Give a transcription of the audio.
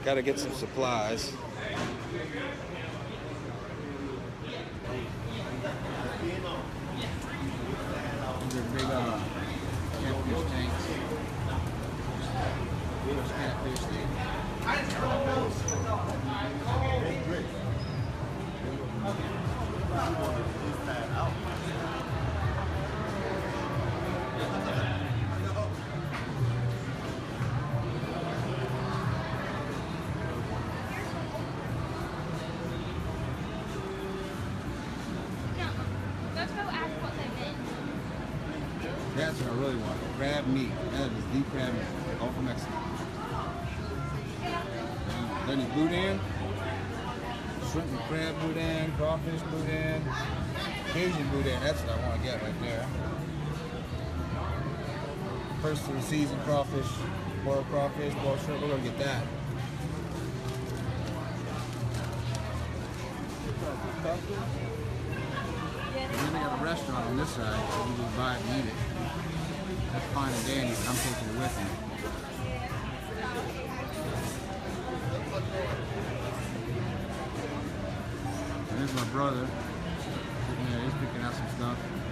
Gotta get some supplies. These are big catfish tanks. Catfish tanks. That's what I really want. Crab meat. That is the crab meat. All from Mexico. Then the boudin. Shrimp and crab boudin. Crawfish boudin. Cajun boudin. That's what I want to get right there. First of the season crawfish. Boiled crawfish. Boiled shrimp. We're going to get that. And then they have a restaurant on this side, so you can buy it and eat it. That's fine and dandy, but I'm taking it with me. And there's my brother. Sitting there, he's picking out some stuff.